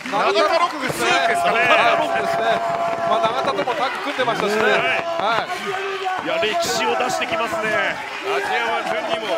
永田ロックですね。まあ永田ともタッグ組んでましたしね。はい。 いや歴史を出してきますね。 梶山潤にも